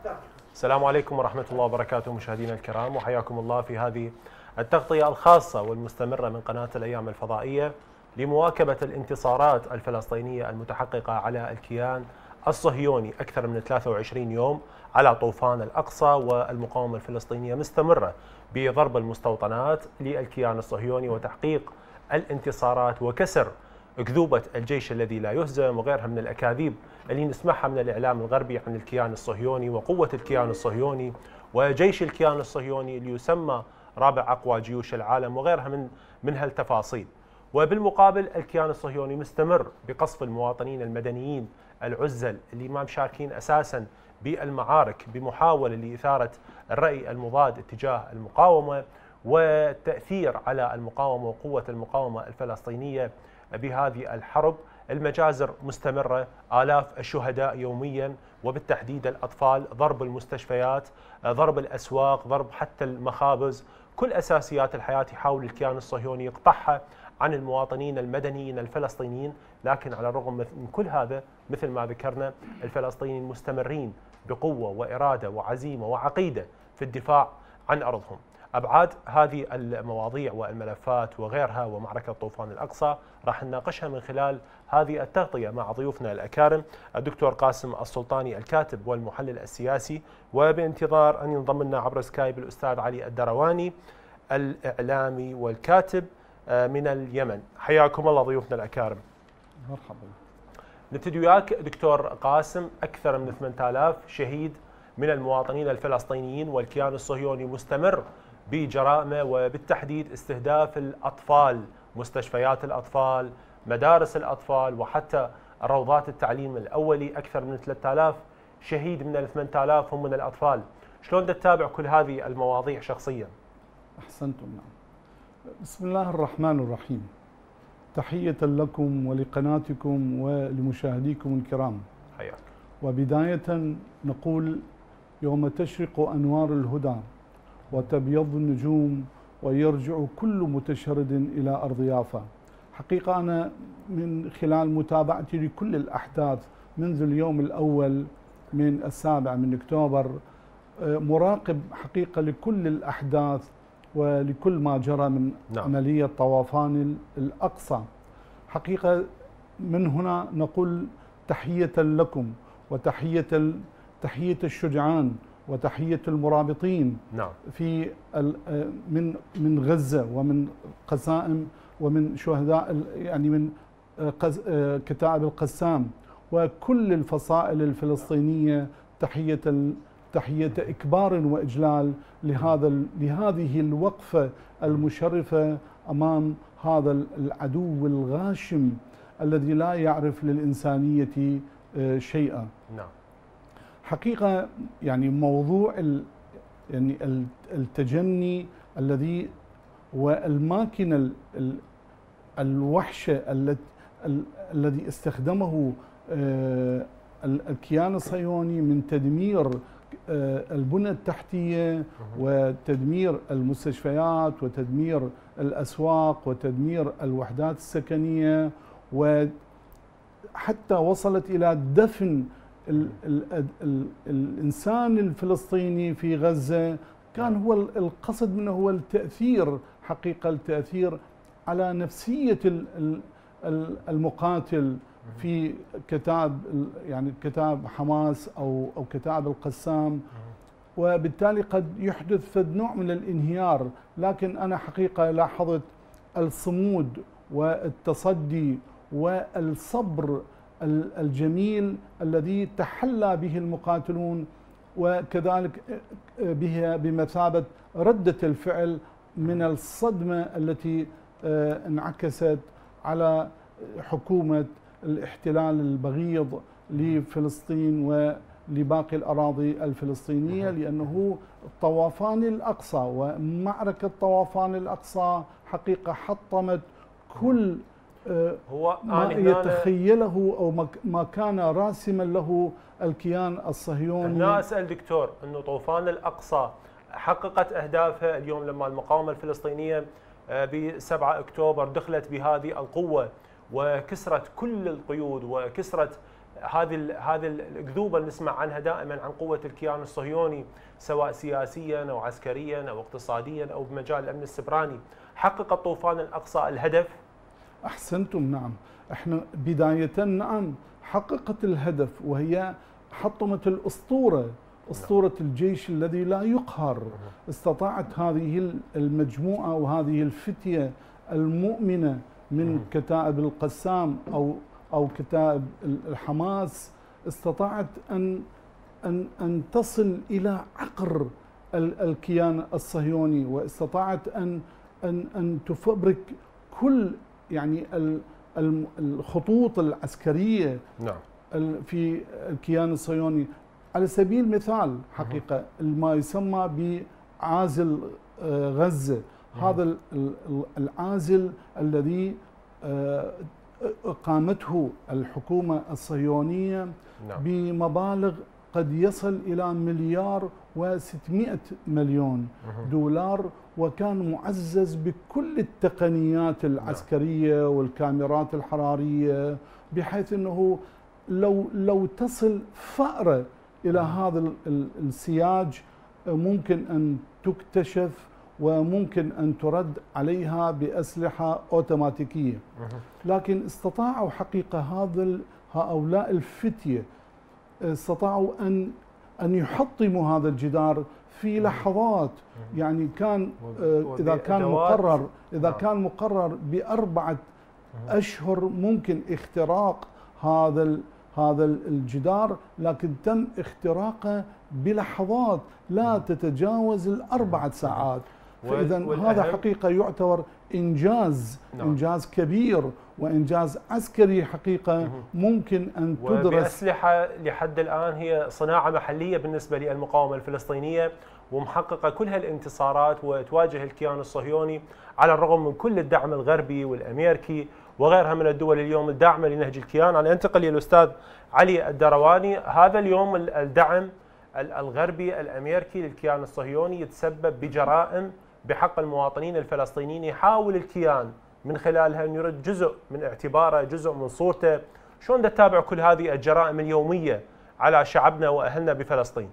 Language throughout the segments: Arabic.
السلام عليكم ورحمة الله وبركاته مشاهدينا الكرام، وحياكم الله في هذه التغطية الخاصة والمستمرة من قناة الأيام الفضائية لمواكبة الانتصارات الفلسطينية المتحققة على الكيان الصهيوني أكثر من 23 يوم على طوفان الأقصى، والمقاومة الفلسطينية مستمرة بضرب المستوطنات للكيان الصهيوني وتحقيق الانتصارات وكسر أكذوبة الجيش الذي لا يهزم وغيرها من الأكاذيب اللي نسمعها من الإعلام الغربي عن الكيان الصهيوني وقوة الكيان الصهيوني وجيش الكيان الصهيوني اللي يسمى رابع أقوى جيوش العالم وغيرها من هالتفاصيل. وبالمقابل الكيان الصهيوني مستمر بقصف المواطنين المدنيين العزل اللي ما مشاركين أساسا بالمعارك بمحاولة لإثارة الرأي المضاد اتجاه المقاومة والتأثير على المقاومة وقوة المقاومة الفلسطينية بهذه الحرب. المجازر مستمرة، آلاف الشهداء يوميا وبالتحديد الأطفال، ضرب المستشفيات، ضرب الأسواق، ضرب حتى المخابز، كل أساسيات الحياة يحاول الكيان الصهيوني يقطعها عن المواطنين المدنيين الفلسطينيين. لكن على الرغم من كل هذا مثل ما ذكرنا الفلسطينيين مستمرين بقوة وإرادة وعزيمة وعقيدة في الدفاع عن أرضهم. أبعاد هذه المواضيع والملفات وغيرها ومعركة طوفان الأقصى راح نناقشها من خلال هذه التغطية مع ضيوفنا الأكارم الدكتور قاسم السلطاني الكاتب والمحلل السياسي، وبانتظار أن ينضم لنا عبر سكايب الأستاذ علي الدرواني الإعلامي والكاتب من اليمن. حياكم الله ضيوفنا الأكارم. مرحبا. نبتدي وياك دكتور قاسم. أكثر من 8000 شهيد من المواطنين الفلسطينيين، والكيان الصهيوني مستمر بجرائمه وبالتحديد استهداف الأطفال، مستشفيات الأطفال، مدارس الأطفال، وحتى روضات التعليم الأولي. أكثر من 3000 شهيد من ال 8000 هم من الأطفال. شلون تتابع كل هذه المواضيع شخصيا؟ أحسنتم. نعم. بسم الله الرحمن الرحيم. تحية لكم ولقناتكم ولمشاهديكم الكرام. حياك. وبداية نقول: يوم تشرق أنوار الهدى وتبيض النجوم ويرجع كل متشرد إلى أرض يافا. حقيقة أنا من خلال متابعتي لكل الأحداث منذ اليوم الأول من 7 أكتوبر مراقب حقيقة لكل الأحداث ولكل ما جرى من عملية طوفان الأقصى. حقيقة من هنا نقول تحية لكم وتحية الشجعان وتحية المرابطين في من غزة ومن قسائم ومن شهداء، يعني من كتائب القسام وكل الفصائل الفلسطينية. تحية إكبار وإجلال لهذه الوقفة المشرفة أمام هذا العدو الغاشم الذي لا يعرف للإنسانية شيئا. نعم. حقيقة يعني موضوع يعني التجني الذي والماكينة الوحشة الذي استخدمه الكيان الصهيوني من تدمير البنى التحتية وتدمير المستشفيات وتدمير الأسواق وتدمير الوحدات السكنية، وحتى وصلت إلى دفن الإنسان الفلسطيني في غزة. كان هو القصد منه هو التأثير، حقيقة التأثير على نفسية المقاتل في كتاب حماس أو كتاب القسام، وبالتالي قد يحدث فد نوع من الانهيار. لكن أنا حقيقة لاحظت الصمود والتصدي والصبر الجميل الذي تحلى به المقاتلون، وكذلك بمثابة ردة الفعل من الصدمة التي انعكست على حكومة الاحتلال البغيض لفلسطين ولباقي الأراضي الفلسطينية. لأنه طوفان الأقصى ومعركة طوفان الأقصى حقيقة حطمت كل ما يتخيله أو ما كان راسما له الكيان الصهيوني. هنا أسأل دكتور أنه طوفان الأقصى حققت أهدافها اليوم لما المقاومة الفلسطينية ب7 أكتوبر دخلت بهذه القوة وكسرت كل القيود وكسرت هذه الأكذوبة اللي نسمع عنها دائما عن قوة الكيان الصهيوني سواء سياسيا أو عسكريا أو اقتصاديا أو بمجال الأمن السبراني، حقق الطوفان الأقصى الهدف؟ أحسنتم، نعم. احنا بداية نعم حققت الهدف، وهي حطمت الأسطورة، أسطورة الجيش الذي لا يقهر. استطاعت هذه المجموعة وهذه الفتية المؤمنة من كتائب القسام أو كتائب الحماس، استطاعت أن تصل إلى عقر الكيان الصهيوني، واستطاعت أن تفبرك كل يعني الخطوط العسكرية في الكيان الصهيوني. على سبيل المثال حقيقة ما يسمى بعازل غزة، هذا العازل الذي قامته الحكومة الصهيونية بمبالغ قد يصل إلى $1,600,000,000، وكان معزز بكل التقنيات العسكرية والكاميرات الحرارية، بحيث أنه لو تصل فأرة إلى هذا السياج ممكن أن تكتشف وممكن أن ترد عليها بأسلحة أوتوماتيكية. لكن استطاعوا حقيقة هؤلاء الفتية استطاعوا أن يحطموا هذا الجدار في لحظات. يعني كان إذا كان مقرر ب4 أشهر ممكن اختراق هذا الجدار، لكن تم اختراقه بلحظات لا تتجاوز ال4 ساعات. فإذا هذا حقيقة يعتبر إنجاز كبير وإنجاز عسكري حقيقة ممكن أن تدرس. وبأسلحة لحد الآن هي صناعة محلية بالنسبة للمقاومة الفلسطينية، ومحققة كل هالانتصارات وتواجه الكيان الصهيوني على الرغم من كل الدعم الغربي والأمريكي وغيرها من الدول اليوم الداعمة لنهج الكيان. أنا أنتقل للأستاذ علي الدرواني. هذا اليوم الدعم الغربي الأمريكي للكيان الصهيوني يتسبب بجرائم بحق المواطنين الفلسطينيين، يحاول الكيان من خلالها أن يرد جزء من اعتباره، جزء من صورته. شلون تتابع كل هذه الجرائم اليومية على شعبنا وأهلنا بفلسطين؟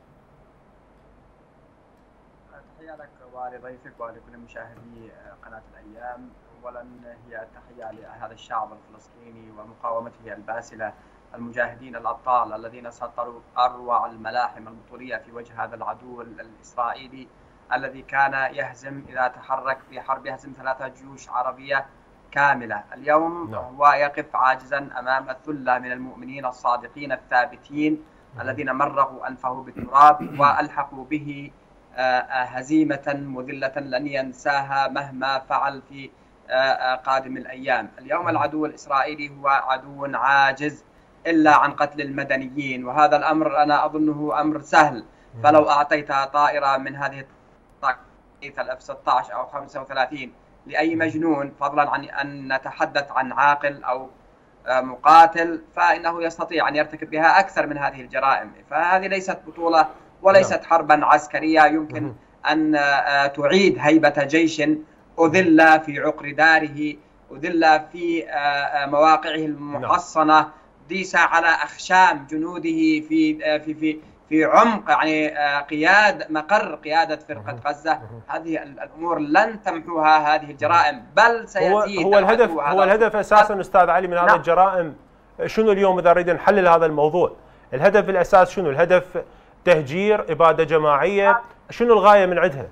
تحية لك ولضيفك ولكل مشاهدي قناة الأيام. أولا هي تحية لهذا الشعب الفلسطيني ومقاومته الباسلة، المجاهدين الأبطال الذين سطروا أروع الملاحم البطولية في وجه هذا العدو الإسرائيلي الذي كان إذا تحرك في حرب يهزم 3 جيوش عربية كاملة. اليوم هو يقف عاجزا أمام ثلة من المؤمنين الصادقين الثابتين الذين مرغوا أنفه بالتراب وألحقوا به هزيمة مذلة لن ينساها مهما فعل في قادم الأيام. اليوم العدو الإسرائيلي هو عدو عاجز إلا عن قتل المدنيين، وهذا الأمر أنا أظنه أمر سهل. فلو أعطيتها طائرة من هذه الطائرة F-16 أو 35 لأي مجنون، فضلا عن أن نتحدث عن عاقل أو مقاتل، فإنه يستطيع أن يرتكب بها أكثر من هذه الجرائم. فهذه ليست بطولة وليست حربا عسكرية يمكن أن تعيد هيبة جيش أذل في عقر داره، أذل في مواقعه المحصنة، ديس على أخشام جنوده في عمق يعني مقر قيادة فرقة غزة. هذه الأمور لن تمحوها هذه الجرائم، بل سيزيد. هو الهدف أساسا أستاذ علي من هذه الجرائم شنو اليوم إذا نريد نحلل هذا الموضوع؟ الهدف الأساس شنو؟ الهدف تهجير، إبادة جماعية، شنو الغاية من عندها؟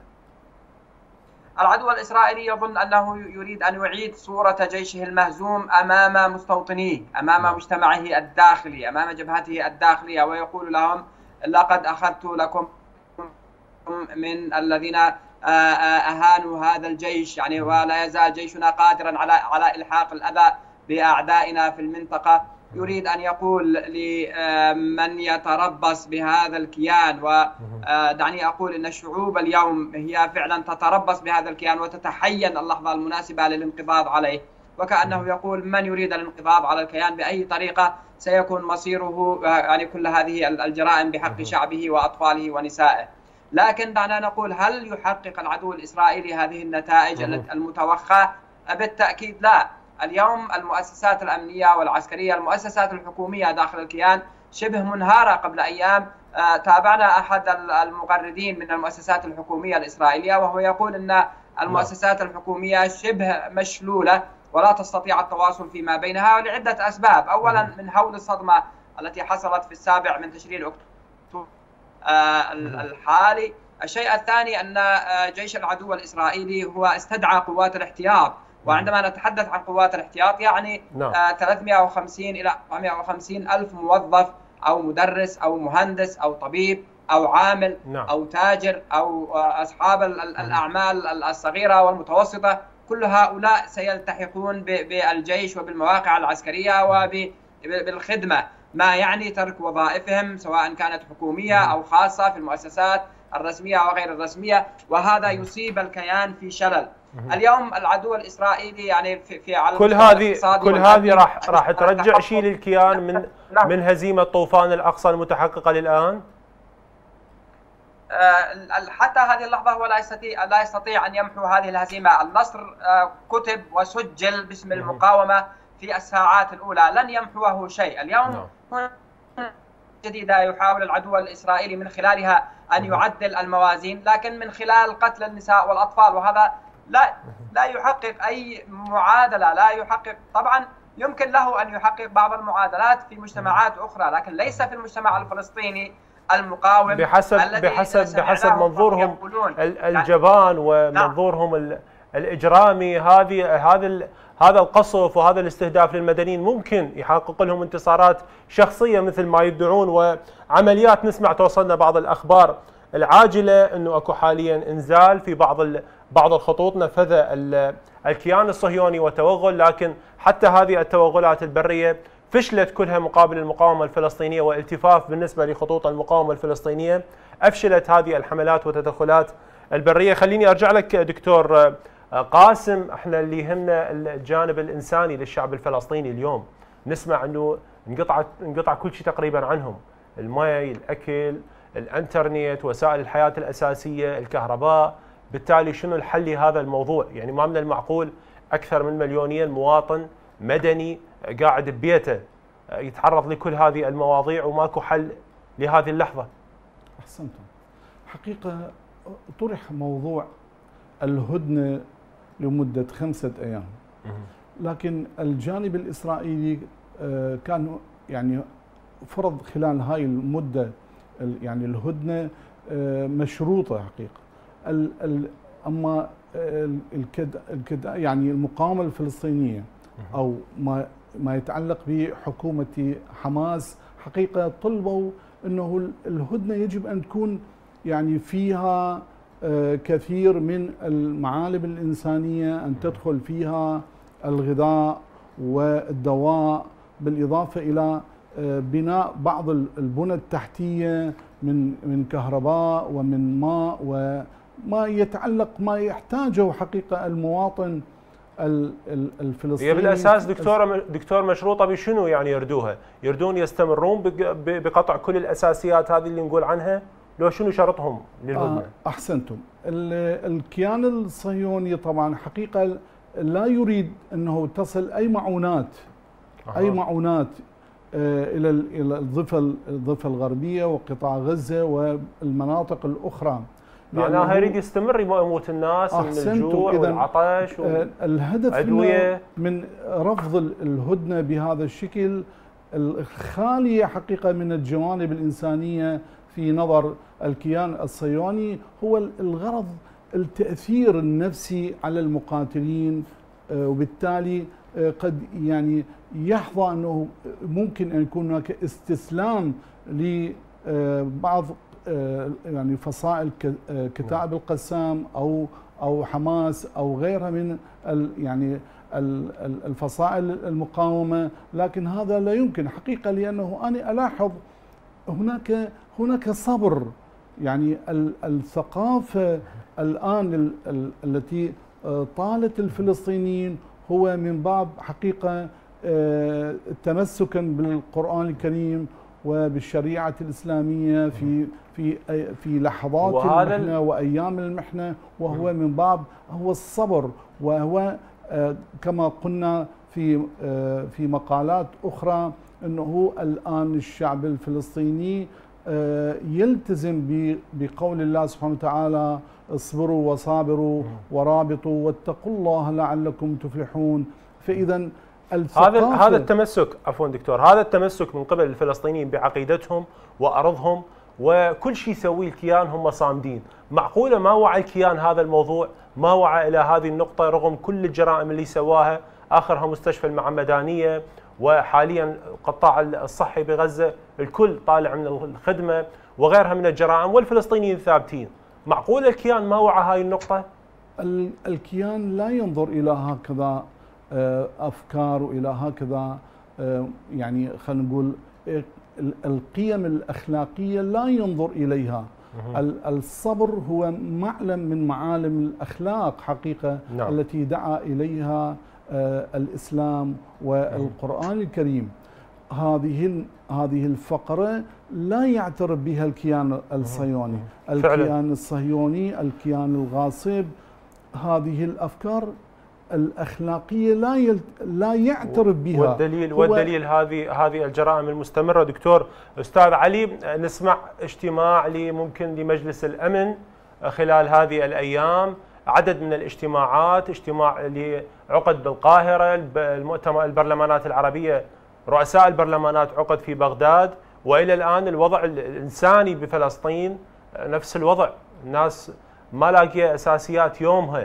العدو الإسرائيلي يظن أنه يريد أن يعيد صورة جيشه المهزوم أمام مستوطنيه، أمام مجتمعه الداخلي، أمام جبهته الداخلية، ويقول لهم لقد أخذت لكم من الذين أهانوا هذا الجيش، يعني ولا يزال جيشنا قادرا على إلحاق الأذى بأعدائنا في المنطقة. يريد أن يقول لمن يتربص بهذا الكيان، ودعني أقول أن الشعوب اليوم هي فعلا تتربص بهذا الكيان وتتحين اللحظة المناسبة للانقضاض عليه، وكأنه يقول من يريد الانقضاض على الكيان بأي طريقة سيكون مصيره يعني كل هذه الجرائم بحق شعبه وأطفاله ونسائه. لكن دعنا نقول، هل يحقق العدو الإسرائيلي هذه النتائج المتوخى؟ بالتأكيد لا. اليوم المؤسسات الأمنية والعسكرية، المؤسسات الحكومية داخل الكيان شبه منهارة. قبل أيام تابعنا أحد المغردين من المؤسسات الحكومية الإسرائيلية وهو يقول أن المؤسسات الحكومية شبه مشلولة ولا تستطيع التواصل فيما بينها لعدة أسباب. أولا من هول الصدمة التي حصلت في 7 من تشرين أكتوبر الحالي. الشيء الثاني أن جيش العدو الإسرائيلي هو استدعى قوات الاحتياط، وعندما نتحدث عن قوات الاحتياط يعني 350 إلى 450 ألف موظف أو مدرس أو مهندس أو طبيب أو عامل أو تاجر أو أصحاب الأعمال الصغيرة والمتوسطة، كل هؤلاء سيلتحقون بالجيش وبالمواقع العسكرية وبالخدمة، ما يعني ترك وظائفهم سواء كانت حكومية أو خاصة في المؤسسات الرسمية وغير الرسمية، وهذا يصيب الكيان في شلل. اليوم العدو الإسرائيلي يعني في على كل هذه راح ترجع شيء للكيان من هزيمة طوفان الأقصى المتحققة للآن؟ حتى هذه اللحظة هو لا يستطيع أن يمحو هذه الهزيمة. النصر كتب وسجل باسم المقاومة في الساعات الأولى، لن يمحوه شيء. اليوم جديدة يحاول العدو الإسرائيلي من خلالها أن يعدل الموازين، لكن من خلال قتل النساء والأطفال، وهذا لا يحقق أي معادلة، لا يحقق. طبعا يمكن له أن يحقق بعض المعادلات في مجتمعات أخرى، لكن ليس في المجتمع الفلسطيني المقاوم بحسب منظورهم الجبان ومنظورهم الإجرامي. هذا القصف وهذا الاستهداف للمدنيين ممكن يحقق لهم انتصارات شخصية مثل ما يدعون، وعمليات نسمع توصلنا بعض الأخبار العاجلة أنه أكو حاليا إنزال في بعض الخطوط نفذها الكيان الصهيوني وتوغل، لكن حتى هذه التوغلات البرية فشلت كلها مقابل المقاومة الفلسطينية، والتفاف بالنسبة لخطوط المقاومة الفلسطينية أفشلت هذه الحملات والتدخلات البرية. خليني أرجع لك دكتور قاسم، احنا اللي يهمنا الجانب الإنساني للشعب الفلسطيني. اليوم نسمع أنه انقطع كل شيء تقريبا عنهم، الماء، الأكل، الانترنت، وسائل الحياة الأساسية، الكهرباء. بالتالي شنو الحل لهذا الموضوع؟ يعني ما من المعقول أكثر من 2 مليون مواطن مدني قاعد ببيته يتعرض لكل هذه المواضيع وماكو حل لهذه اللحظة. أحسنتم. حقيقة طرح موضوع الهدنة لمدة 5 أيام، لكن الجانب الإسرائيلي كان يعني فرض خلال هاي المدة يعني الهدنة مشروطة حقيقة. أما يعني المقاومة الفلسطينية أو ما يتعلق بحكومة حماس حقيقة طلبوا أنه الهدنة يجب أن تكون يعني فيها كثير من المعالم الإنسانية، أن تدخل فيها الغذاء والدواء، بالإضافة إلى بناء بعض البنى التحتية من كهرباء ومن ماء وما يتعلق ما يحتاجه حقيقة المواطن الفلسطيني. هي بالاساس دكتور مشروطه بشنو يعني يردوها؟ يردون يستمرون بقطع كل الاساسيات هذه اللي نقول عنها؟ لو شنو شرطهم للهدنه؟ احسنتم. الكيان الصهيوني طبعا حقيقه لا يريد انه تصل اي معونات الى الضفه الغربيه وقطاع غزه والمناطق الاخرى. معناها يريد يستمر يموت الناس من الجوع والعطش الهدف من رفض الهدنه بهذا الشكل الخاليه حقيقه من الجوانب الانسانيه في نظر الكيان الصهيوني هو الغرض التاثير النفسي على المقاتلين، وبالتالي قد يعني يحظى انه ممكن ان يكون هناك استسلام لبعض يعني فصائل كتائب القسام او حماس او غيرها من يعني الفصائل المقاومه، لكن هذا لا يمكن حقيقه، لانه انا الاحظ هناك صبر. يعني الثقافه الان التي طالت الفلسطينيين هو من باب حقيقه تمسكا بالقرآن الكريم وبالشريعة الإسلامية في لحظات المحنة وأيام المحنة، وهو من باب هو الصبر، وهو كما قلنا في مقالات أخرى أنه الآن الشعب الفلسطيني يلتزم بقول الله سبحانه وتعالى: اصبروا وصابروا ورابطوا واتقوا الله لعلكم تفلحون. فإذا هذا التمسك، عفوا دكتور، هذا التمسك من قبل الفلسطينيين بعقيدتهم وأرضهم وكل شيء يسويه الكيان هم صامدين. معقولة ما وعى الكيان هذا الموضوع، ما وعى إلى هذه النقطة رغم كل الجرائم اللي سواها، آخرها مستشفى المعمدانية، وحاليا القطاع الصحي بغزة الكل طالع من الخدمة وغيرها من الجرائم والفلسطينيين ثابتين. معقولة الكيان ما وعى هاي النقطة؟ الكيان لا ينظر إلى هكذا أفكار وإلى هكذا يعني خلينا نقول القيم الأخلاقية لا ينظر إليها. الصبر هو معلم من معالم الأخلاق حقيقة. نعم. التي دعا إليها الإسلام والقرآن الكريم. هذه الفقرة لا يعترف بها الكيان الصهيوني. الكيان الصهيوني، الكيان الغاصب، هذه الأفكار الأخلاقية لا يعترف بها. والدليل هذه الجرائم المستمرة. دكتور أستاذ علي، نسمع اجتماع ممكن لمجلس الأمن خلال هذه الأيام، عدد من الاجتماعات، اجتماع اللي عقد بالقاهرة، المؤتمر البرلمانات العربية، رؤساء البرلمانات عقد في بغداد، وإلى الآن الوضع الإنساني بفلسطين نفس الوضع، الناس ما لاقية أساسيات يومها.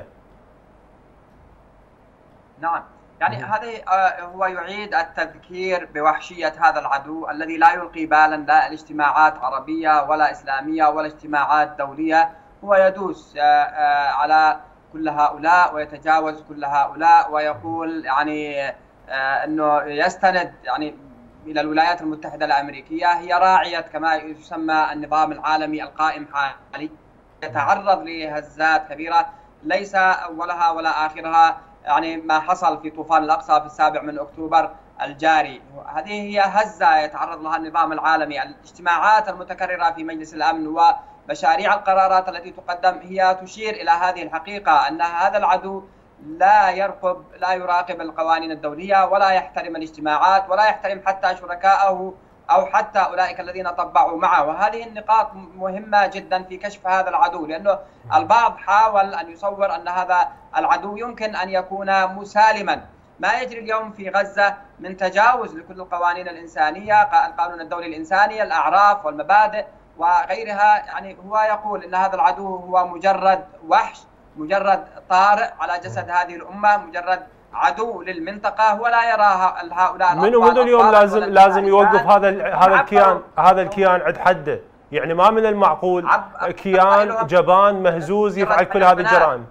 نعم، يعني هذه هو يعيد التذكير بوحشية هذا العدو الذي لا يلقي بالا لا الاجتماعات عربية ولا إسلامية ولا اجتماعات دولية. هو يدوس على كل هؤلاء ويتجاوز كل هؤلاء ويقول يعني أنه يستند يعني إلى الولايات المتحدة الأمريكية، هي راعية كما يسمى النظام العالمي القائم حاليا، يتعرض لهزات كبيرة ليس أولها ولا آخرها يعني ما حصل في طوفان الأقصى في 7 أكتوبر الجاري. هذه هي هزة يتعرض لها النظام العالمي. الاجتماعات المتكررة في مجلس الأمن ومشاريع القرارات التي تقدم هي تشير إلى هذه الحقيقة، أن هذا العدو لا يراقب القوانين الدولية ولا يحترم الاجتماعات ولا يحترم حتى شركائه أو حتى أولئك الذين طبعوا معه. وهذه النقاط مهمة جدا في كشف هذا العدو، لأنه البعض حاول أن يصور أن هذا العدو يمكن أن يكون مسالما. ما يجري اليوم في غزة من تجاوز لكل القوانين الإنسانية، القانون الدولي الإنساني، الأعراف والمبادئ وغيرها، يعني هو يقول أن هذا العدو هو مجرد وحش، مجرد طارئ على جسد هذه الأمة، مجرد عدو للمنطقة، ولا يرى هؤلاء منو اليوم لازم يوقف هذا الكيان عند حده. يعني ما من المعقول كيان جبان مهزوز يفعل كل هذه الجرائم.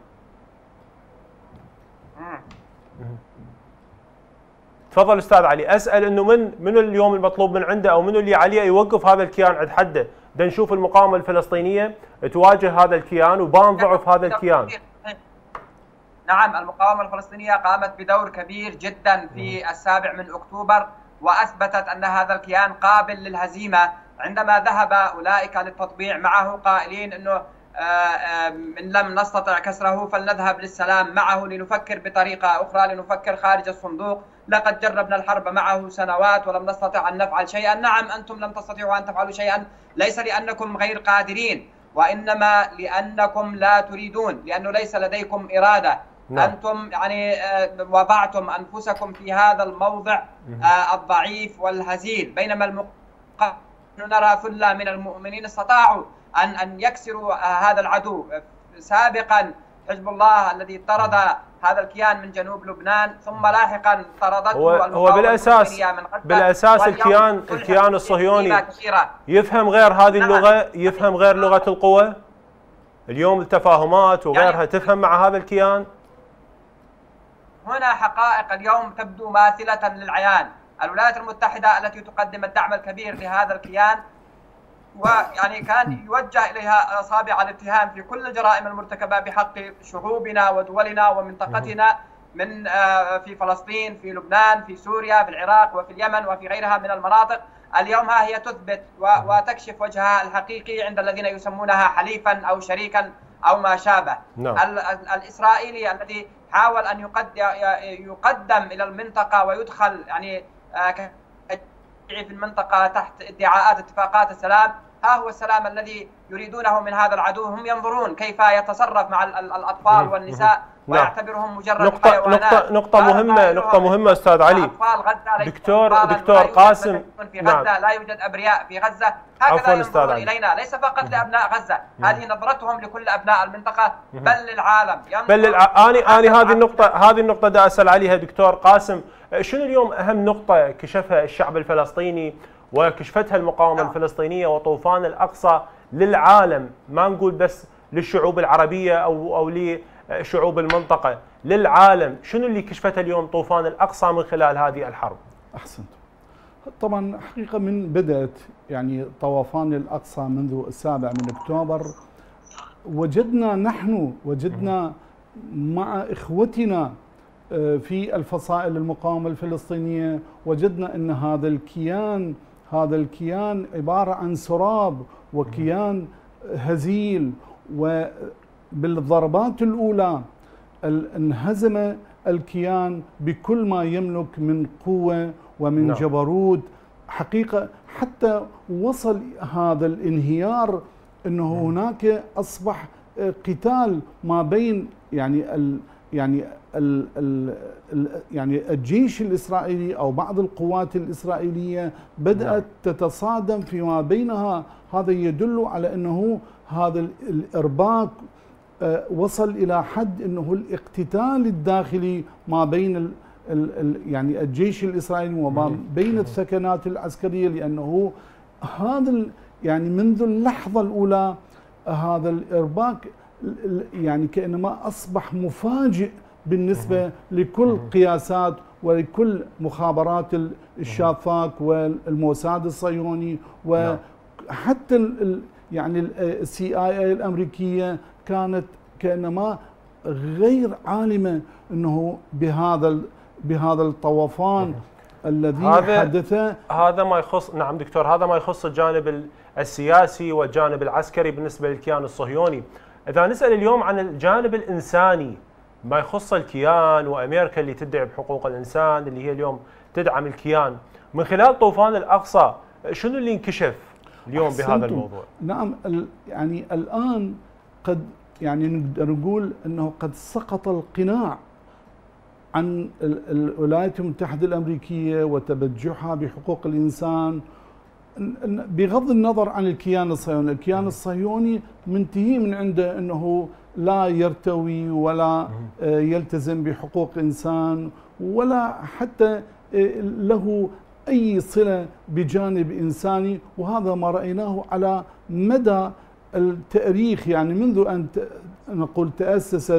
تفضل استاذ علي. اسال انه من اليوم المطلوب من عنده او من اللي عليه يوقف هذا الكيان عند حده. بدنا نشوف المقاومه الفلسطينيه تواجه هذا الكيان وبان ضعف هذا الكيان. نعم، المقاومة الفلسطينية قامت بدور كبير جدا في 7 أكتوبر وأثبتت أن هذا الكيان قابل للهزيمة، عندما ذهب أولئك للتطبيع معه قائلين أنه إن لم نستطع كسره فلنذهب للسلام معه، لنفكر بطريقة أخرى، لنفكر خارج الصندوق. لقد جربنا الحرب معه سنوات ولم نستطع أن نفعل شيئا. نعم، أنتم لم تستطيعوا أن تفعلوا شيئا، ليس لأنكم غير قادرين وإنما لأنكم لا تريدون، لأنه ليس لديكم إرادة. نعم. أنتم يعني وضعتم أنفسكم في هذا الموضع الضعيف والهزيل، بينما نرى ثلة من المؤمنين استطاعوا أن يكسروا هذا العدو. سابقا حزب الله الذي طرد هذا الكيان من جنوب لبنان، ثم لاحقا طردته هو بالأساس الكيان الصهيوني يفهم غير هذه اللغة، يفهم غير لغة القوى. اليوم التفاهمات وغيرها يعني تفهم مع هذا الكيان. هنا حقائق اليوم تبدو ماثلة للعيان. الولايات المتحدة التي تقدم الدعم الكبير لهذا الكيان ويعني كان يوجه إليها أصابع الاتهام في كل الجرائم المرتكبة بحق شعوبنا ودولنا ومنطقتنا، من في فلسطين، في لبنان، في سوريا، في العراق وفي اليمن وفي غيرها من المناطق. اليوم ها هي تثبت وتكشف وجهها الحقيقي عند الذين يسمونها حليفا أو شريكا أو ما شابه. الإسرائيلي الذي حاول أن يقدم إلى المنطقة ويدخل يعني في المنطقة تحت ادعاءات اتفاقات السلام. ها هو السلام الذي يريدونه من هذا العدو. هم ينظرون كيف يتصرف مع الأطفال والنساء ويعتبرهم مجرد حيوانات. نقطة مهمة أستاذ علي. أطفال غزة دكتور قاسم، في غزة لا يوجد أبرياء في غزة. هكذا ينظرون إلينا، ليس فقط لأبناء غزة، هذه نظرتهم لكل أبناء المنطقة بل للعالم. أنا هذه النقطة دا أسأل عليها دكتور قاسم. شنو اليوم أهم نقطة كشفها الشعب الفلسطيني وكشفتها المقاومة الفلسطينية وطوفان الأقصى للعالم؟ ما نقول بس للشعوب العربية أو لشعوب المنطقة، للعالم. شنو اللي كشفته اليوم طوفان الأقصى من خلال هذه الحرب؟ أحسنت. طبعا حقيقة من بدأت يعني طوفان الأقصى منذ 7 أكتوبر وجدنا مع إخوتنا في الفصائل المقاومة الفلسطينية، وجدنا أن هذا الكيان عبارة عن سراب وكيان هزيل، وبالضربات الأولى انهزم الكيان بكل ما يملك من قوة ومن جبروت. حقيقة حتى وصل هذا الانهيار أنه هناك أصبح قتال ما بين يعني الجيش الإسرائيلي أو بعض القوات الإسرائيلية بدأت تتصادم فيما بينها. هذا يدل على أنه هذا الإرباك وصل إلى حد أنه الاقتتال الداخلي ما بين يعني الجيش الإسرائيلي وما بين الثكنات العسكرية، لأنه هذا يعني منذ اللحظة الأولى هذا الإرباك يعني كأنما أصبح مفاجئ بالنسبة لكل قياسات ولكل مخابرات الشافاك والموساد الصهيوني، وحتى يعني CIA الأمريكية كانت كأنما غير عالمة أنه بهذا الطوفان الذي حدث. هذا ما يخص، نعم دكتور، هذا ما يخص الجانب السياسي والجانب العسكري بالنسبة للكيان الصهيوني. إذا نسأل اليوم عن الجانب الإنساني ما يخص الكيان وأمريكا اللي تدعي بحقوق الإنسان، اللي هي اليوم تدعم الكيان، من خلال طوفان الأقصى شنو اللي انكشف اليوم بهذا الموضوع؟ نعم، يعني الآن قد يعني نقدر نقول أنه قد سقط القناع عن الولايات المتحدة الأمريكية وتبجحها بحقوق الإنسان، بغض النظر عن الكيان الصهيوني. الكيان الصهيوني منتهي من عنده أنه لا يرتوي ولا يلتزم بحقوق إنسان ولا حتى له أي صلة بجانب إنساني، وهذا ما رأيناه على مدى التاريخ. يعني منذ أن نقول تأسست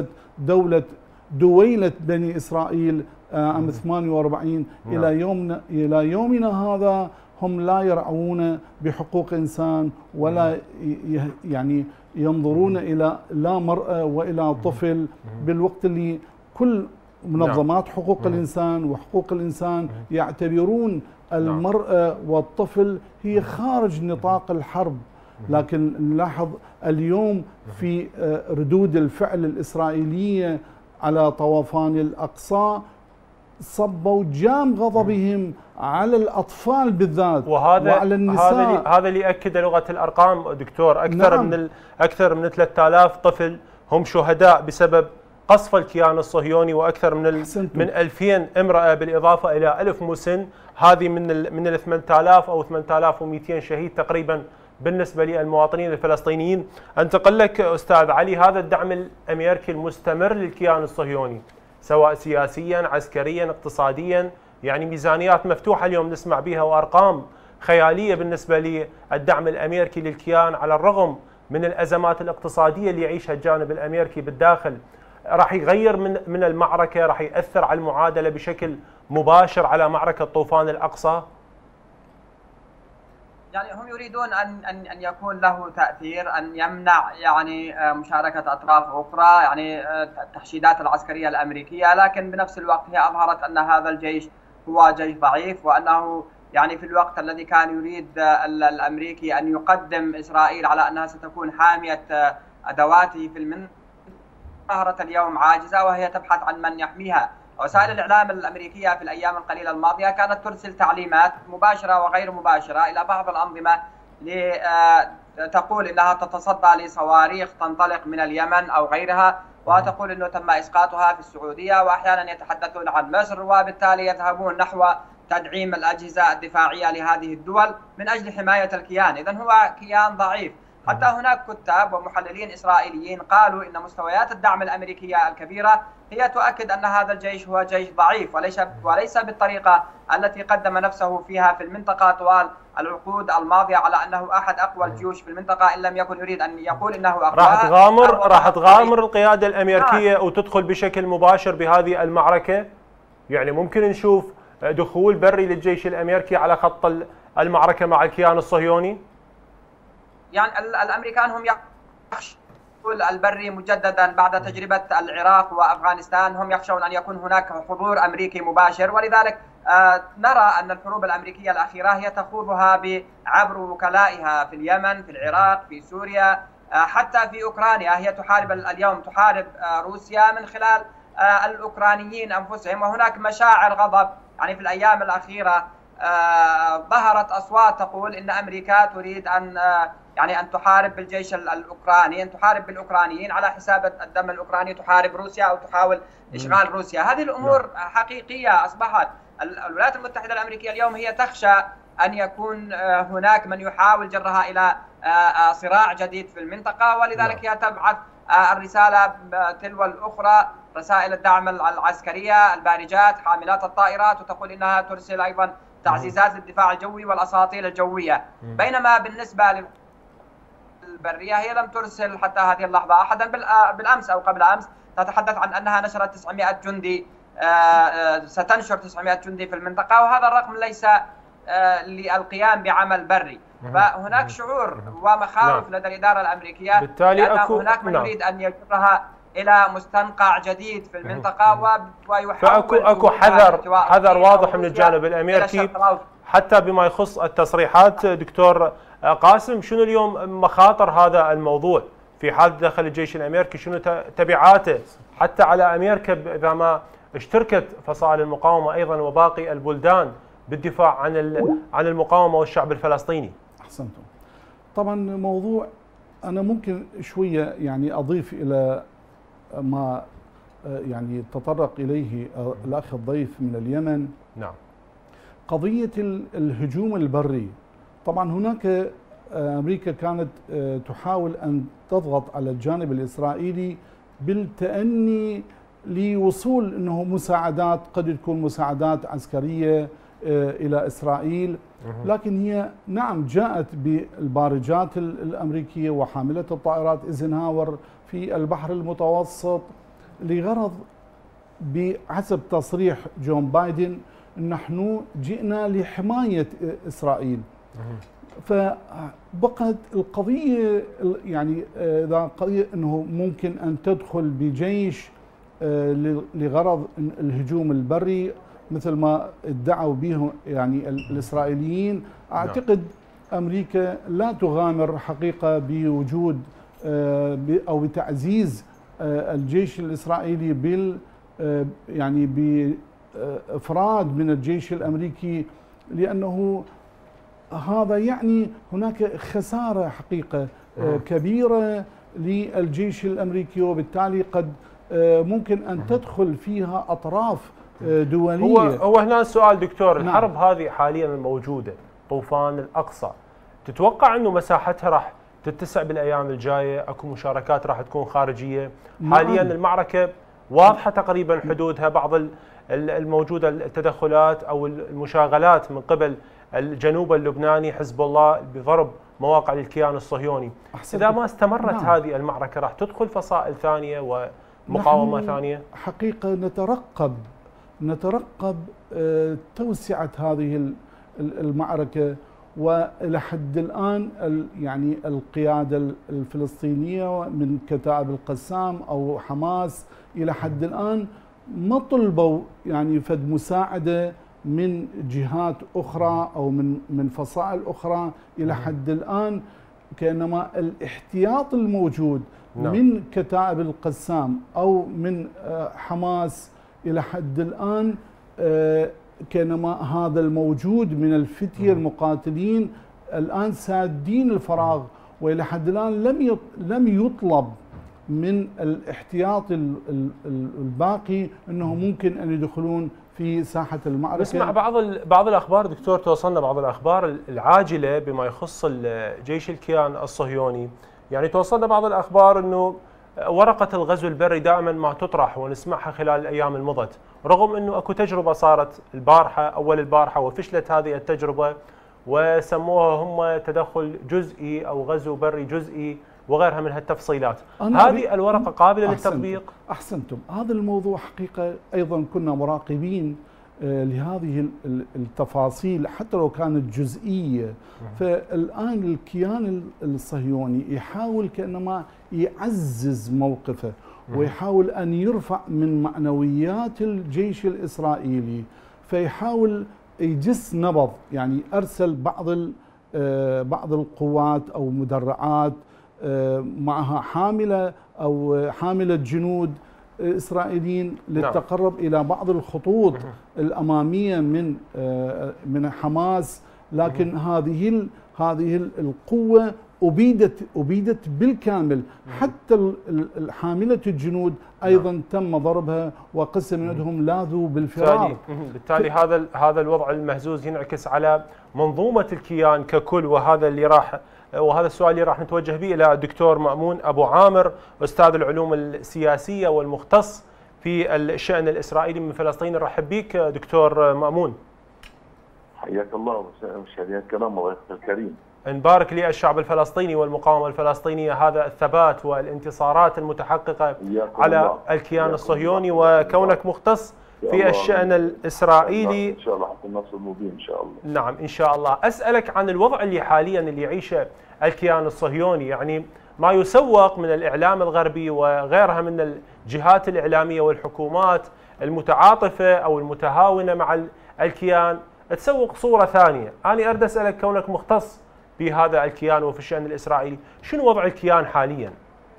دويلة بني إسرائيل عام 48 إلى يومنا هذا هم لا يرعون بحقوق إنسان ولا يعني ينظرون إلى لا مرأة وإلى طفل، بالوقت اللي كل منظمات حقوق الإنسان وحقوق الإنسان يعتبرون المرأة والطفل هي خارج نطاق الحرب. لكن نلاحظ اليوم في ردود الفعل الإسرائيلية على طوفان الأقصى صبوا جام غضبهم على الأطفال بالذات وعلى النساء. هذا اللي يأكد لغة الأرقام دكتور. أكثر من 3000 طفل هم شهداء بسبب قصف الكيان الصهيوني، وأكثر من 2000 امرأة بالإضافة إلى 1000 مسن. هذه من ال 8000 أو 8200 شهيد تقريبا بالنسبة للمواطنين الفلسطينيين. أنتقل لك أستاذ علي، هذا الدعم الأمريكي المستمر للكيان الصهيوني سواء سياسيا عسكريا اقتصاديا، يعني ميزانيات مفتوحة اليوم نسمع بها وأرقام خيالية بالنسبة للدعم الأمريكي للكيان، على الرغم من الأزمات الاقتصادية اللي يعيشها الجانب الأمريكي بالداخل. راح يغير من المعركة، راح يأثر على المعادلة بشكل مباشر على معركة طوفان الأقصى. يعني هم يريدون أن يكون له تأثير، أن يمنع يعني مشاركة أطراف أخرى، يعني التحشيدات العسكرية الأمريكية، لكن بنفس الوقت هي أظهرت أن هذا الجيش هو جيش ضعيف، وأنه يعني في الوقت الذي كان يريد الأمريكي أن يقدم إسرائيل على أنها ستكون حامية أدواته في المنطقة، ظهرت اليوم عاجزة وهي تبحث عن من يحميها. وسائل الإعلام الأمريكية في الأيام القليلة الماضية كانت ترسل تعليمات مباشرة وغير مباشرة إلى بعض الأنظمة تقول إنها تتصدى لصواريخ تنطلق من اليمن أو غيرها، وتقول أنه تم إسقاطها في السعودية، وأحيانا يتحدثون عن مصر، وبالتالي يذهبون نحو تدعيم الأجهزة الدفاعية لهذه الدول من أجل حماية الكيان. إذن هو كيان ضعيف. حتى هناك كتاب ومحللين إسرائيليين قالوا إن مستويات الدعم الأمريكية الكبيرة هي تؤكد أن هذا الجيش هو جيش ضعيف، وليس بالطريقة التي قدم نفسه فيها في المنطقة طوال العقود الماضية على أنه أحد أقوى الجيوش في المنطقة، إن لم يكن يريد أن يقول إنه أقوى. راح تغامر القيادة الأمريكية وتدخل بشكل مباشر بهذه المعركة؟ يعني ممكن نشوف دخول بري للجيش الأمريكي على خط المعركة مع الكيان الصهيوني؟ يعني الأمريكان هم يخشون البري مجددا بعد تجربة العراق وأفغانستان، هم يخشون أن يكون هناك حضور أمريكي مباشر، ولذلك نرى أن الحروب الأمريكية الأخيرة هي تخوضها عبر وكلائها في اليمن، في العراق، في سوريا، حتى في أوكرانيا. هي اليوم تحارب روسيا من خلال الأوكرانيين أنفسهم، وهناك مشاعر غضب. يعني في الأيام الأخيرة ظهرت أصوات تقول إن أمريكا تريد أن تحارب بالجيش الأوكراني، أن تحارب بالأوكرانيين على حساب الدم الأوكراني، تحارب روسيا أو تحاول إشغال روسيا. هذه الأمور حقيقية أصبحت. الولايات المتحدة الأمريكية اليوم هي تخشى أن يكون هناك من يحاول جرها إلى صراع جديد في المنطقة، ولذلك هي تبعث الرسالة تلو الأخرى، رسائل الدعم العسكرية، البارجات، حاملات الطائرات، وتقول إنها ترسل أيضا تعزيزات للدفاع الجوي والأساطيل الجوية. بينما بالنسبة للبرية هي لم ترسل حتى هذه اللحظة أحدا. بالأمس أو قبل أمس تتحدث عن أنها نشرت 900 جندي، ستنشر 900 جندي في المنطقة، وهذا الرقم ليس للقيام بعمل بري. فهناك شعور ومخاوف لدى الإدارة الأمريكية، بالتالي هناك من يريد أن يجرها إلى مستنقع جديد في المنطقة ويحاول فأكو حذر واضح من الجانب الأمريكي حتى بما يخص التصريحات. دكتور قاسم، شنو اليوم مخاطر هذا الموضوع في حال دخل الجيش الأمريكي؟ شنو تبعاته حتى على أمريكا إذا ما اشتركت فصائل المقاومة أيضا وباقي البلدان بالدفاع عن المقاومة والشعب الفلسطيني؟ أحسنتم. طبعا موضوع أنا ممكن شوية يعني أضيف إلى ما يعني تطرق إليه الأخ الضيف من اليمن. نعم. قضية الهجوم البري. طبعا هناك أمريكا كانت تحاول أن تضغط على الجانب الإسرائيلي بالتأني لوصول أنه مساعدات، قد تكون مساعدات عسكرية إلى إسرائيل، لكن هي نعم جاءت بالبارجات الأمريكية وحاملة الطائرات إيزنهاور في البحر المتوسط لغرض، بحسب تصريح جون بايدن، نحن جئنا لحماية إسرائيل. فبقت القضية يعني إذا قضية أنه ممكن أن تدخل بجيش لغرض الهجوم البري مثل ما ادعوا به يعني الإسرائيليين. أعتقد أمريكا لا تغامر حقيقة بوجود أو بتعزيز الجيش الإسرائيلي يعني بإفراد من الجيش الأمريكي، لأنه هذا يعني هناك خسارة حقيقة كبيرة للجيش الأمريكي، وبالتالي قد ممكن أن تدخل فيها أطراف دولية. هو هنا السؤال دكتور، الحرب هذه حاليا الموجودة، طوفان الأقصى، تتوقع أنه مساحتها راح تتسع بالأيام الجاية؟ أكو مشاركات راح تكون خارجية؟ حاليا المعركة واضحة تقريبا حدودها، بعض الموجودة التدخلات أو المشاغلات من قبل الجنوب اللبناني، حزب الله بضرب مواقع للكيان الصهيوني. إذا ما استمرت هذه المعركة راح تدخل فصائل ثانية ومقاومة ثانية؟ حقيقة نترقب توسعة هذه المعركة، وإلى حد الآن يعني القيادة الفلسطينية من كتائب القسام أو حماس إلى حد الآن ما طلبوا يعني فد مساعدة من جهات أخرى أو من فصائل أخرى. إلى حد الآن كأنما الاحتياط الموجود من كتائب القسام أو من حماس إلى حد الآن كانما هذا الموجود من الفتية المقاتلين الآن سادين الفراغ، وإلى حد الآن لم يطلب من الاحتياط الباقي أنه ممكن أن يدخلون في ساحة المعركة. نسمع بعض الأخبار دكتور، توصلنا بعض الأخبار العاجلة بما يخص جيش الكيان الصهيوني. يعني توصلنا بعض الأخبار أنه ورقة الغزو البري دائما ما تطرح ونسمعها خلال الأيام المضت، رغم أنه أكو تجربة صارت أول البارحة وفشلت هذه التجربة وسموها هم تدخل جزئي أو غزو بري جزئي وغيرها من هالتفصيلات. هذه الورقة قابلة للتطبيق؟ أحسنتم. هذا الموضوع حقيقة أيضا كنا مراقبين لهذه التفاصيل حتى لو كانت جزئية. فالآن الكيان الصهيوني يحاول كأنما يعزز موقفه ويحاول أن يرفع من معنويات الجيش الإسرائيلي، فيحاول يجس نبض. يعني أرسل بعض القوات أو مدرعات معها حاملة جنود إسرائيليين للتقرب إلى بعض الخطوط الأمامية من حماس، لكن هذه القوة أبيدت بالكامل. حتى حاملة الجنود أيضا تم ضربها وقسم منهم لاذوا بالفرار. بالتالي هذا الوضع المهزوز ينعكس على منظومة الكيان ككل، وهذا السؤال اللي راح نتوجه به إلى الدكتور مأمون أبو عامر، أستاذ العلوم السياسية والمختص في الشأن الإسرائيلي من فلسطين. نرحب بك دكتور مأمون. حياك الله مشاهدينا الكرام وضيفك الكريم. نبارك للشعب الفلسطيني والمقاومة الفلسطينية هذا الثبات والانتصارات المتحققة على الكيان الصهيوني، وكونك مختص في الشأن الإسرائيلي إن شاء الله حتى النصر المبين إن شاء الله. نعم إن شاء الله. أسألك عن الوضع اللي حاليا يعيشه الكيان الصهيوني، يعني ما يسوق من الإعلام الغربي وغيرها من الجهات الإعلامية والحكومات المتعاطفة أو المتهاونة مع الكيان تسوق صورة ثانية. أنا أريد أسألك كونك مختص بهذا الكيان وفي الشأن الإسرائيلي، شنو وضع الكيان حاليا؟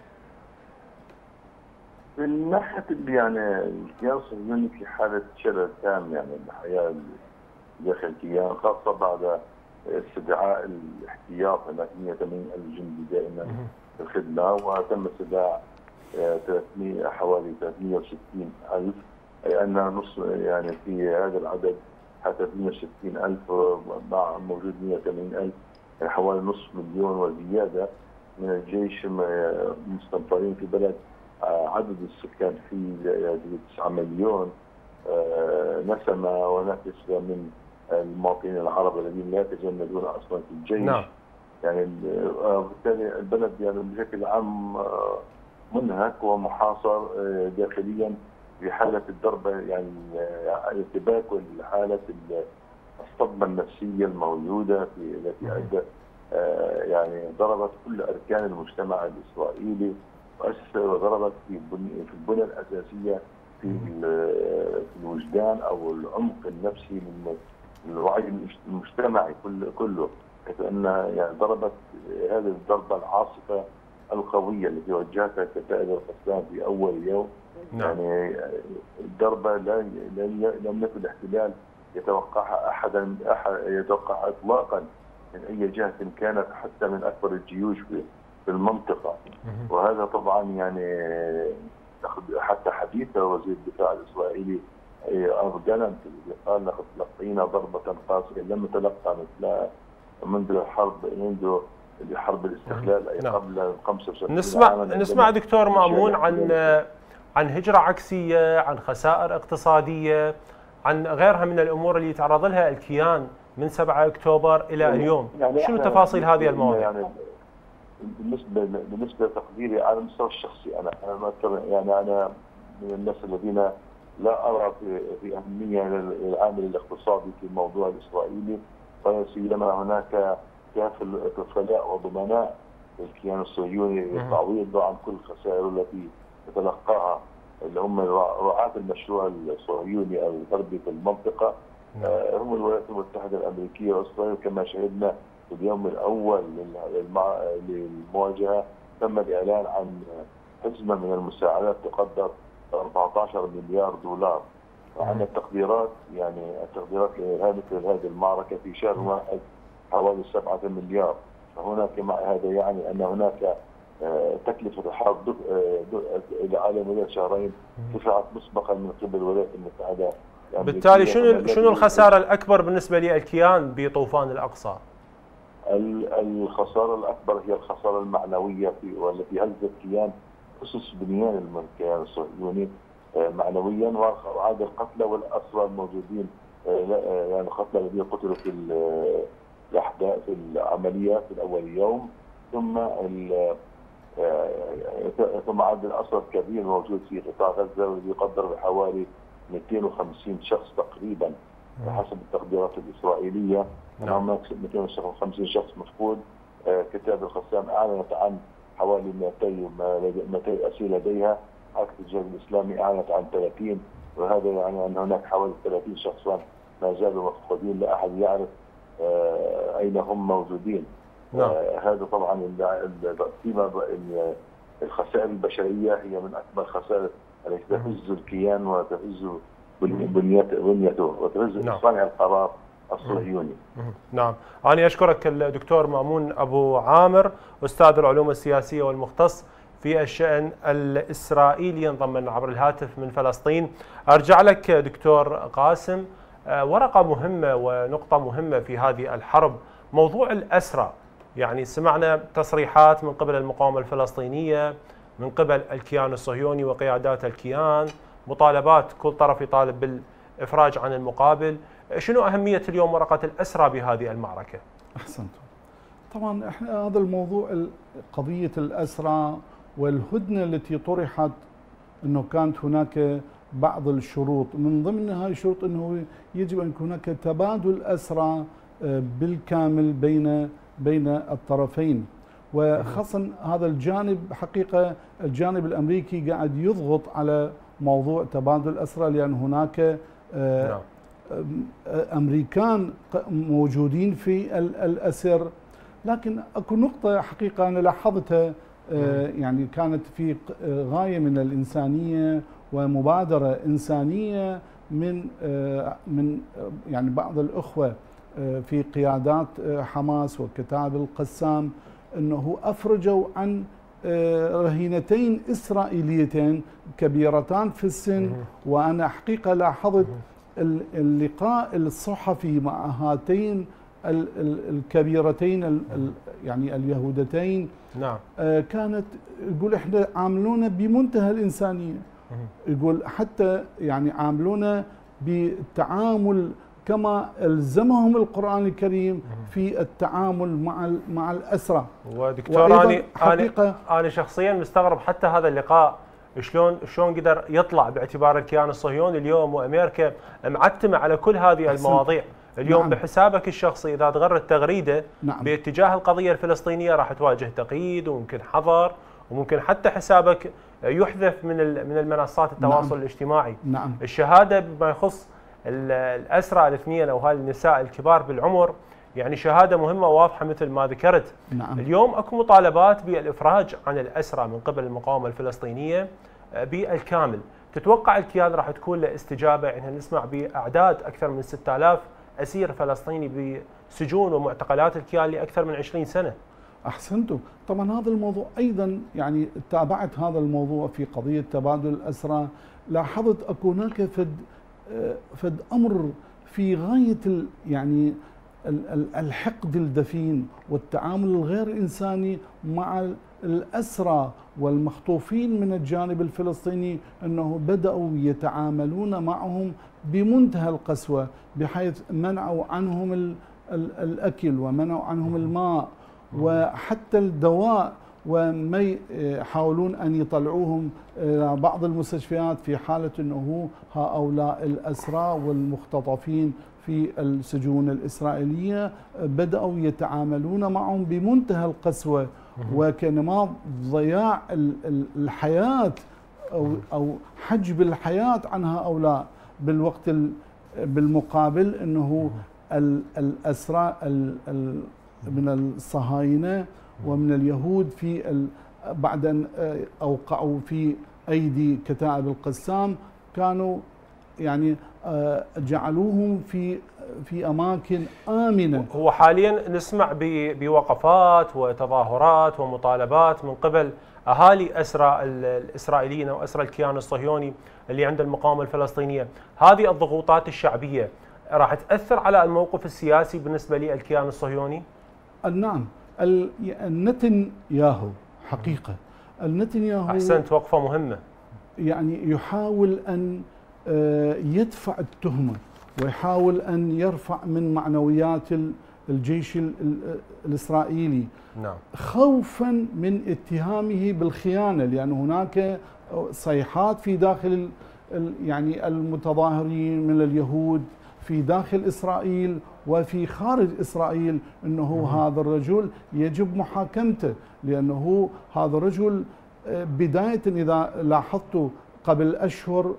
من ناحية يعني الكيان الصهيوني في حالة شلل تام يعني الحياة داخل الكيان، خاصة بعد استدعاء الاحتياط هناك 180,000 جندي دائما في الخدمة، وتم استدعاء حوالي 360,000، أي أن نص يعني في هذا العدد حتى 360,000 مع موجود 180,000، يعني حوالي نصف مليون وزيادة من الجيش مستنفرين في بلد عدد السكان فيه 9 مليون نسمة، وهناك نسبة من المواطنين العرب الذين لا يتجندون اصلا في الجيش. نعم. يعني بالتالي البلد يعني بشكل عام منهك ومحاصر داخليا في حالة الضربة، يعني ارتباك وحالة الصدمة النفسية الموجودة التي أدت يعني ضربت كل أركان المجتمع الإسرائيلي وضربت في البنى الأساسية في الوجدان أو العمق النفسي من الوعي المجتمعي كله، حيث أن يعني ضربت هذه الضربة العاصفة القوية التي وجهتها كتائب القسام في أول يوم. نعم. يعني الضربة لم يكن الاحتلال يتوقعها يتوقعها إطلاقا من أي جهة كانت، حتى من أكبر الجيوش في المنطقة. وهذا طبعا يعني حتى حديث وزير الدفاع الإسرائيلي أردن قال لقد تلقينا ضربة قاسية لم نتلقى مثلها منذ حرب الاستقلال، أي قبل 65 عاما. نسمع دكتور مأمون عن هجرة عكسية، عن خسائر اقتصادية، عن غيرها من الأمور اللي يتعرض لها الكيان من 7 أكتوبر إلى اليوم. يعني شنو تفاصيل هذه المواضيع؟ يعني بالنسبة لتقديري على المستوى الشخصي، أنا من الناس الذين لا أرى في أهمية للعامل الاقتصادي في الموضوع الإسرائيلي، وسيما هناك كفلاء وضمناء الكيان الصهيوني للتعويض عن كل الخسائر التي يتلقاها، اللي هم رعاة المشروع الصهيوني الغربي في المنطقة. هم الولايات المتحدة الأمريكية وإسرائيل، كما شهدنا في اليوم الأول للمواجهة تم الإعلان عن حزمة من المساعدات تقدر 14 مليار دولار. وعندنا التقديرات التقديرات لهذه المعركة في شهر واحد حوالي 7 مليار. فهناك هذا يعني أن هناك تكلفة الحرب على مدى شهرين دفعت مسبقا من قبل الولايات المتحدة. بالتالي شنو الخسارة الأكبر بالنسبة للكيان بطوفان الأقصى؟ الخسارة الأكبر هي الخسارة المعنوية والتي هزت كيان أسس بنيان الكيان الصهيوني معنويا، وعاد القتلى والأسرى الموجودين، يعني القتلى الذين قتلوا في الأحداث في العملية في الأول يوم، ثم عاد الأسرى الكبير موجود في قطاع غزة والذي يقدر بحوالي 250 شخص تقريبا بحسب التقديرات الإسرائيلية. هناك 250 شخص مفقود. كتائب القسام أعلنت عن حوالي 200 أسير لديها، حركة الجهاد الإسلامي أعلنت عن 30، وهذا يعني أن هناك حوالي 30 شخصا ما زالوا مفقودين، لا أحد يعرف أين هم موجودين. هذا طبعا الخسائر البشرية هي من أكبر الخسائر التي تهز الكيان وتهز بنيته وتهز صانع القرار الصهيوني. نعم، أنا أشكرك الدكتور مأمون أبو عامر، أستاذ العلوم السياسية والمختص في الشأن الإسرائيلي، ينضم لنا عبر الهاتف من فلسطين. أرجع لك دكتور قاسم، ورقة مهمة ونقطة مهمة في هذه الحرب موضوع الأسرى. يعني سمعنا تصريحات من قبل المقاومة الفلسطينية، من قبل الكيان الصهيوني وقيادات الكيان، مطالبات كل طرف يطالب بالإفراج عن المقابل. شنو أهمية اليوم ورقة الأسرى بهذه المعركة؟ أحسنتم. طبعا احنا هذا الموضوع قضية الأسرى والهدنة التي طرحت، أنه كانت هناك بعض الشروط، من ضمن هذه الشروط أنه يجب أن يكون هناك تبادل أسرى بالكامل بين الطرفين، وخاصة هذا الجانب حقيقة الجانب الأمريكي قاعد يضغط على موضوع تبادل الأسرى، لأن هناك أمريكان موجودين في الأسر. لكن أكو نقطة حقيقة أنا لاحظتها، يعني كانت في غاية من الإنسانية ومبادرة إنسانية من يعني بعض الأخوة في قيادات حماس وكتائب القسام، أنه أفرجوا عن رهينتين إسرائيليتين كبيرتان في السن. وأنا حقيقة لاحظت اللقاء الصحفي مع هاتين الكبيرتين يعني اليهودتين، نعم، كانت يقول احنا عاملونا بمنتهى الإنسانية، يقول حتى يعني عاملونا بالتعامل كما ألزمهم القرآن الكريم في التعامل مع الأسرى. ودكتور أنا شخصيا مستغرب حتى هذا اللقاء شلون قدر يطلع، باعتبار الكيان الصهيوني اليوم وأمريكا معتمة على كل هذه المواضيع. اليوم نعم. بحسابك الشخصي إذا تغرد تغريدة نعم. باتجاه القضية الفلسطينية راح تواجه تقييد وممكن حظر، وممكن حتى حسابك يحذف من المنصات التواصل نعم. الاجتماعي. نعم. الشهادة بما يخص الأسرى الاثنين أو هذه النساء الكبار بالعمر يعني شهادة مهمة واضحة مثل ما ذكرت. نعم. اليوم أكو مطالبات بالإفراج عن الأسرى من قبل المقاومة الفلسطينية بالكامل. تتوقع الكيان راح تكون له استجابة؟ يعني نسمع بأعداد أكثر من 6000 أسير فلسطيني بسجون ومعتقلات الكيان لأكثر من 20 سنة. أحسنتم. طبعا هذا الموضوع أيضا يعني تابعت هذا الموضوع في قضية تبادل الأسرى، لاحظت أكو هناك فد أمر في غاية يعني الحقد الدفين والتعامل الغير إنساني مع الأسرى والمخطوفين من الجانب الفلسطيني، أنه بدأوا يتعاملون معهم بمنتهى القسوة، بحيث منعوا عنهم الأكل ومنعوا عنهم الماء وحتى الدواء، وما يحاولون أن يطلعوهم إلى بعض المستشفيات في حالة أنه هؤلاء الأسرى والمختطفين في السجون الإسرائيلية بدأوا يتعاملون معهم بمنتهى القسوة، وكانما ضياع الحياة أو حجب الحياة عن هؤلاء. بالوقت بالمقابل أنه الأسرى من الصهاينة ومن اليهود في بعد أن أوقعوا في أيدي كتائب القسام كانوا يعني جعلوهم في أماكن آمنة. هو حاليا نسمع بوقفات وتظاهرات ومطالبات من قبل أهالي أسرى الإسرائيليين أو أسرى الكيان الصهيوني اللي عند المقاومة الفلسطينية. هذه الضغوطات الشعبية راح تأثر على الموقف السياسي بالنسبة للكيان الصهيوني؟ نعم. النتنياهو حقيقة النتنياهو أحسنت، وقفة مهمة. يعني يحاول أن يدفع التهمة ويحاول أن يرفع من معنويات الجيش الإسرائيلي، نعم، خوفا من اتهامه بالخيانة، لأن هناك صيحات في داخل يعني المتظاهرين من اليهود في داخل إسرائيل وفي خارج إسرائيل أنه هذا الرجل يجب محاكمته، لأنه هذا الرجل بداية إذا لاحظتوا قبل أشهر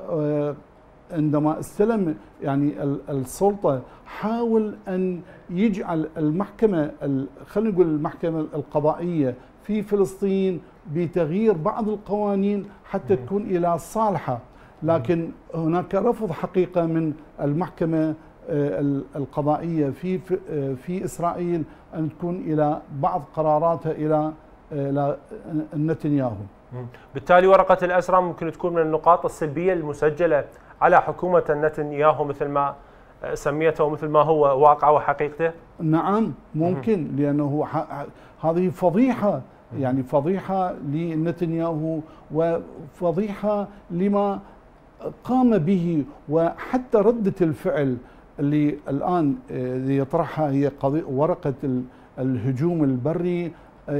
عندما استلم يعني السلطة حاول أن يجعل المحكمة خلينا نقول المحكمة القضائية في فلسطين بتغيير بعض القوانين حتى تكون إلى صالحة، لكن هناك رفض حقيقة من المحكمة القضائية في إسرائيل أن تكون إلى بعض قراراتها إلى نتنياهو. بالتالي ورقة الأسرى ممكن تكون من النقاط السلبية المسجلة على حكومة نتنياهو مثل ما سميته ومثل ما هو واقعه وحقيقته؟ نعم ممكن، لأنه هذه فضيحة، يعني فضيحة لنتنياهو وفضيحة لما قام به، وحتى ردة الفعل اللي الآن يطرحها هي ورقة الهجوم البري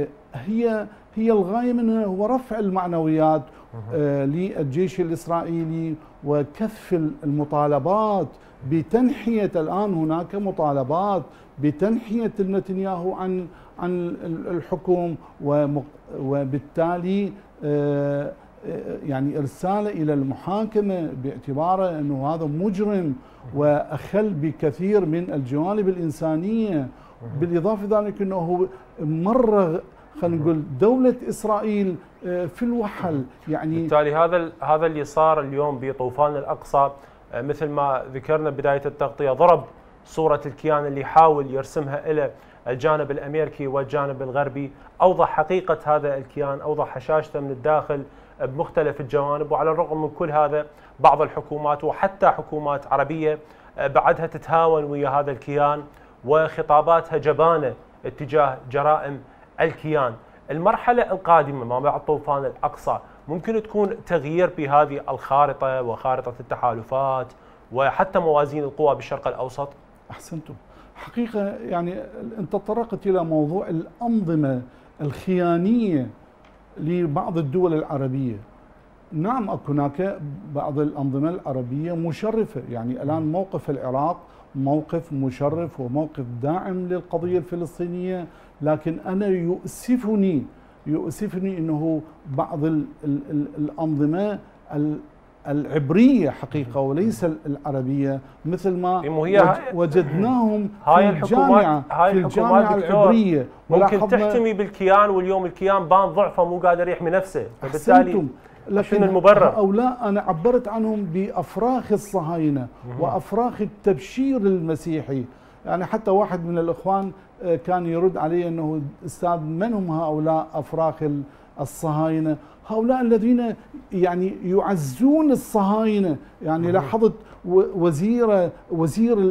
هي الغاية منها هو رفع المعنويات للجيش الإسرائيلي وكثف المطالبات بتنحية. الآن هناك مطالبات بتنحية نتنياهو عن الحكم، وبالتالي يعني إرساله إلى المحاكمة باعتباره أنه هذا مجرم وأخل بكثير من الجوانب الإنسانية، بالإضافة ذلك أنه مرة خلينا نقول دولة إسرائيل في الوحل. يعني بالتالي هذا اللي صار اليوم بطوفان الأقصى مثل ما ذكرنا بداية التغطية ضرب صورة الكيان اللي حاول يرسمها إلى الجانب الأمريكي والجانب الغربي، أوضح حقيقة هذا الكيان، أوضح هشاشته من الداخل بمختلف الجوانب. وعلى الرغم من كل هذا بعض الحكومات وحتى حكومات عربية بعدها تتهاون ويا هذا الكيان وخطاباتها جبانة اتجاه جرائم الكيان. المرحلة القادمة ما بعد طوفان الأقصى ممكن تكون تغيير بهذه الخارطة وخارطة التحالفات وحتى موازين القوى بالشرق الأوسط؟ أحسنتم. حقيقة يعني أنت تطرقت إلى موضوع الأنظمة الخيانية لبعض الدول العربية. نعم هناك بعض الأنظمة العربية مشرفة، يعني الآن موقف العراق موقف مشرف وموقف داعم للقضية الفلسطينية، لكن أنا يؤسفني أنه بعض الأنظمة العبرية حقيقة وليس العربية مثل ما وجدناهم في الجامعة العبرية ممكن تحتمي بالكيان، واليوم الكيان بان ضعفه مو قادر يحمي نفسه، فبالتالي لكن المبرر؟ هؤلاء أنا عبرت عنهم بأفراخ الصهاينة وأفراخ التبشير المسيحي. يعني حتى واحد من الإخوان كان يرد علي أنه أستاذ من هم هؤلاء أفراخ الصهاينة؟ هؤلاء الذين يعني يعزون الصهاينة. يعني لاحظت وزير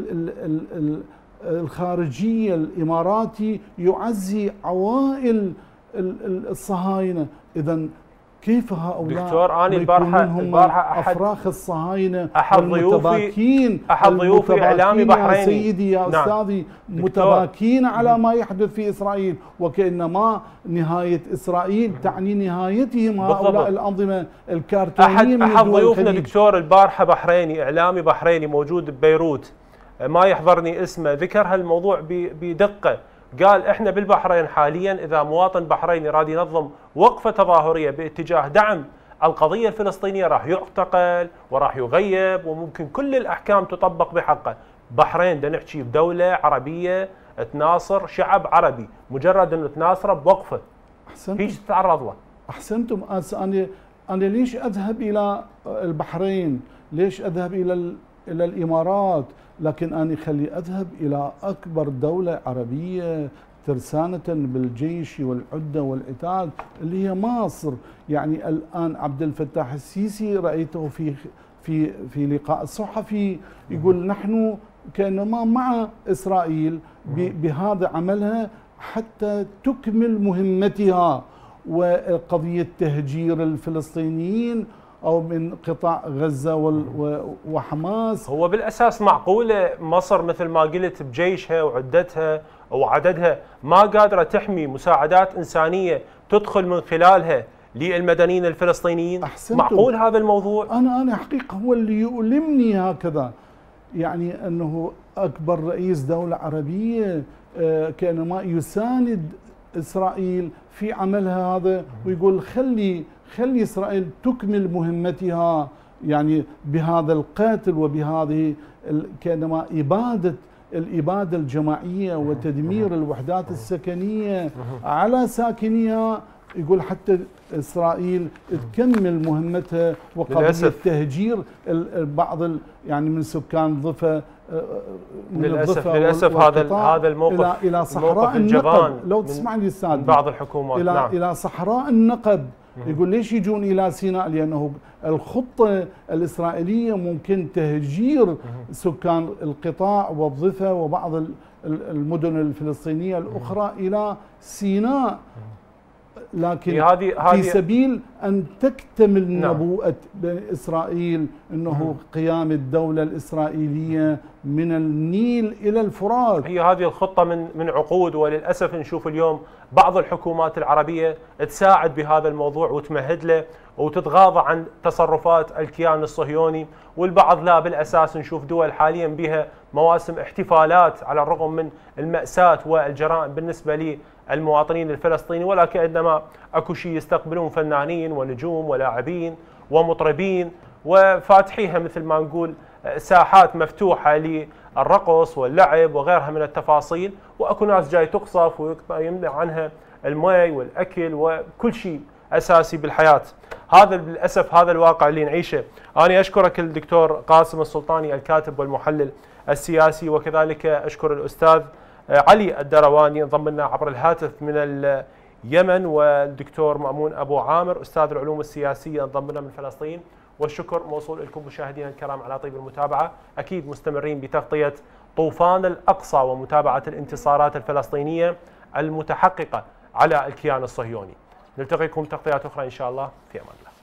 الخارجية الإماراتي يعزي عوائل الصهاينة. إذا كيف هؤلاء دكتور أنا البارحة أفراخ الصهاينة أحد ضيوفي إعلامي بحريني سيدي يا أستاذي متباكين على ما يحدث في إسرائيل، وكأنما نهاية إسرائيل تعني نهايتهم هؤلاء الأنظمة الكارتونية. أحد ضيوفنا دكتور البارحة بحريني إعلامي بحريني موجود ببيروت ما يحضرني اسمه، ذكر هالموضوع بدقة. قال احنا بالبحرين حاليا اذا مواطن بحريني راد ينظم وقفه تظاهريه باتجاه دعم القضيه الفلسطينيه راح يعتقل وراح يغيب وممكن كل الاحكام تطبق بحقه. بحرين بدنا نحكي بدوله عربيه تناصر شعب عربي، مجرد انه تناصره بوقفه هيك تتعرض له. احسنتم. انا ليش اذهب الى البحرين؟ ليش اذهب الى الامارات؟ لكن انا خلي اذهب الى اكبر دوله عربيه ترسانه بالجيش والعده والعتاد اللي هي مصر. يعني الان عبد الفتاح السيسي رايته في لقاء صحفي يقول نحن كانما مع اسرائيل بهذا عملها حتى تكمل مهمتها، وقضيه تهجير الفلسطينيين او من قطاع غزه وحماس. هو بالاساس معقوله مصر مثل ما قلت بجيشها وعدتها وعددها ما قادره تحمي مساعدات انسانيه تدخل من خلالها للمدنيين الفلسطينيين؟ أحسنتم. معقول هذا الموضوع؟ انا حقيقه هو اللي يؤلمني هكذا، يعني انه اكبر رئيس دوله عربيه كانما يساند اسرائيل في عملها هذا، ويقول خلي اسرائيل تكمل مهمتها، يعني بهذا القتل وبهذه كانما الإبادة الجماعية وتدمير الوحدات السكنية على ساكنيها. يقول حتى إسرائيل تكمل مهمتها، وقضية تهجير بعض يعني من سكان ضفة للأسف هذا الموقف إلى صحراء النقب. لو تسمعني من بعض الحكومات إلى صحراء النقب. يقول ليش يجون إلى سيناء؟ لأنه الخطة الإسرائيلية ممكن تهجير سكان القطاع والضفة وبعض المدن الفلسطينية الأخرى إلى سيناء، لكن في سبيل أن تكتمل نبوءة إسرائيل أنه قيام الدولة الإسرائيلية من النيل إلى الفرات. هي هذه الخطة من عقود، وللأسف نشوف اليوم بعض الحكومات العربية تساعد بهذا الموضوع وتمهد له وتتغاضى عن تصرفات الكيان الصهيوني، والبعض لا. بالأساس نشوف دول حاليا بها مواسم احتفالات على الرغم من المأساة والجرائم بالنسبة للمواطنين الفلسطينيين، ولكن عندما اكو شيء يستقبلون فنانين ونجوم ولاعبين ومطربين وفاتحيها مثل ما نقول ساحات مفتوحة للرقص واللعب وغيرها من التفاصيل، واكو ناس جاي تقصف ويمنع عنها الماء والأكل وكل شيء أساسي بالحياة. هذا للأسف هذا الواقع اللي نعيشه. أنا أشكرك الدكتور قاسم السلطاني الكاتب والمحلل السياسي، وكذلك أشكر الأستاذ علي الدرواني انضم لنا عبر الهاتف من اليمن، والدكتور مأمون أبو عامر أستاذ العلوم السياسية انضم لنا من فلسطين. والشكر موصول لكم مشاهدينا الكرام على طيب المتابعة. أكيد مستمرين بتغطية طوفان الأقصى ومتابعة الانتصارات الفلسطينية المتحققة على الكيان الصهيوني. نلتقيكم تغطيات أخرى إن شاء الله، في أمان الله.